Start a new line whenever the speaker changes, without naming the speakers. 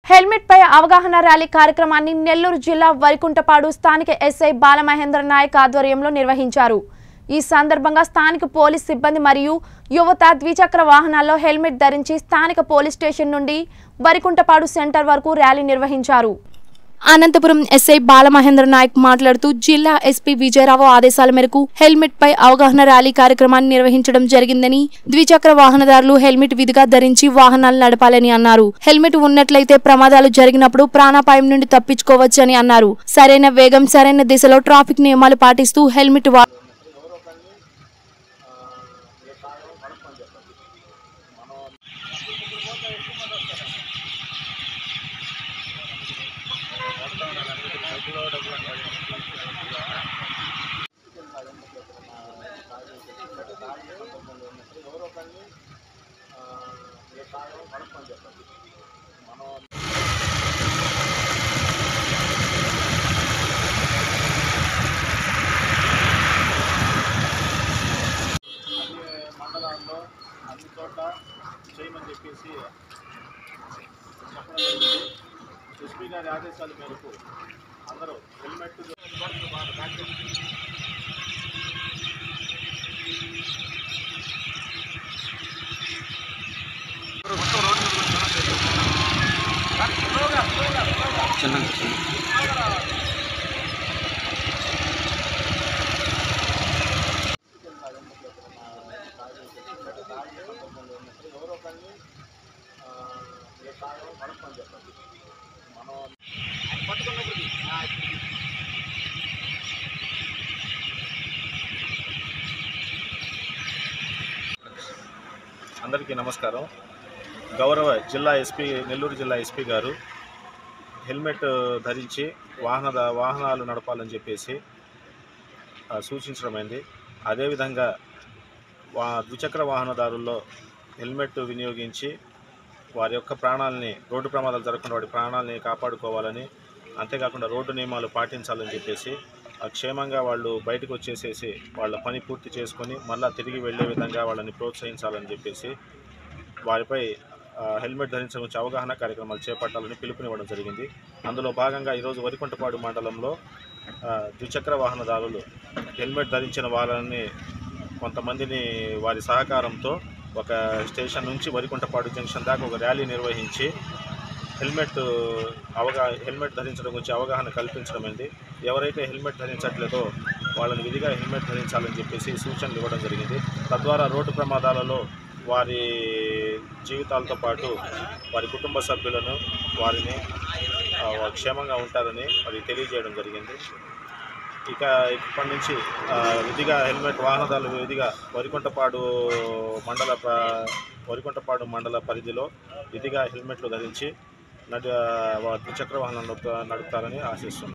Helmet పై అవగాహన rally కార్యక్రమాన్ని నెల్లూరు జిల్లా వరికుంటపాడు స్థానిక ఎస్ఐ బాలమహేంద్ర నాయక్ ఆధ్వర్యంలో నిర్వహించారు। ఈ సందర్భంగా స్థానిక పోలీస్ సిబ్బంది మరియు యువత ద్విచక్ర వాహనాల్లో హెల్మెట్ ధరించి స్థానిక పోలీస్ స్టేషన్ నుండి వరికుంటపాడు సెంటర్ వరకు ర్యాలీ నిర్వహించారు। అనంతపురం ఎస్ఐ బాలమహేంద్ర నాయక్ మాట్లాడుతూ జిల్లా ఎస్పీ విజయరావు ఆదేశాల మేరకు హెల్మెట్ పై అవగాహన ర్యాలీ కార్యక్రమాన్ని నిర్వహించడం జరిగిందని, ద్విచక్ర వాహనదారులు హెల్మెట్ విధిగా ధరించి వాహనాలు నడపాలని అన్నారు। హెల్మెట్ ఉన్నట్లయితే ప్రమాదాలు జరిగినప్పుడు ప్రాణాపాయం నుండి తప్పించుకోవచ్చని అన్నారు। సరైన వేగం, సరైన దిశలో ట్రాఫిక్ నియమాలు పాటిస్తూ హెల్మెట్
మండలాల్లో అన్ని చోట్ల చేయమని చెప్పేసి చెప్పడం జరిగింది। ఎస్పీ గారి ఆదేశాల మేరకు అందరూ హెల్మెట్ అందరికీ నమస్కారం। గౌరవ జిల్లా ఎస్పీ నెల్లూరు జిల్లా ఎస్పీ గారు హెల్మెట్ ధరించి వాహనాలు నడపాలని చెప్పేసి సూచించడమైంది। అదేవిధంగా ద్విచక్ర వాహనదారుల్లో హెల్మెట్ వినియోగించి వారి యొక్క ప్రాణాలని, రోడ్డు ప్రమాదాలు జరగకుండా వారి ప్రాణాలని కాపాడుకోవాలని, అంతేకాకుండా రోడ్డు నియమాలు పాటించాలని చెప్పేసి క్షేమంగా వాళ్ళు బయటకు వచ్చేసేసి వాళ్ళ పని పూర్తి చేసుకొని మళ్ళీ తిరిగి వెళ్ళే విధంగా వాళ్ళని ప్రోత్సహించాలని చెప్పేసి వారిపై హెల్మెట్ ధరించడం గురించి అవగాహన కార్యక్రమాలు చేపట్టాలని పిలుపునివ్వడం జరిగింది। అందులో భాగంగా ఈరోజు వరికుంటపాడు మండలంలో ద్విచక్ర వాహనదారులు హెల్మెట్ ధరించిన వాళ్ళని కొంతమందిని వారి సహకారంతో ఒక స్టేషన్ నుంచి వరికుంటపాడు జంక్షన్ దాకా ఒక ర్యాలీ నిర్వహించి హెల్మెట్ ధరించడం గురించి అవగాహన కల్పించడమైంది। ఎవరైతే హెల్మెట్ ధరించట్లేదో వాళ్ళని విధిగా హెల్మెట్ ధరించాలని చెప్పేసి సూచనలు ఇవ్వడం జరిగింది। తద్వారా రోడ్డు ప్రమాదాలలో వారి జీవితాలతో పాటు వారి కుటుంబ సభ్యులను వారిని క్షేమంగా ఉంటారని మరి తెలియజేయడం జరిగింది। ఇప్పటి నుంచి విధిగా హెల్మెట్ వాహనదారులు విధిగా వరికుంటపాడు మండల పరిధిలో విధిగా హెల్మెట్లు ధరించి ద్విచక్ర వాహనాలు నడుపుతారని ఆశిస్తున్నాను।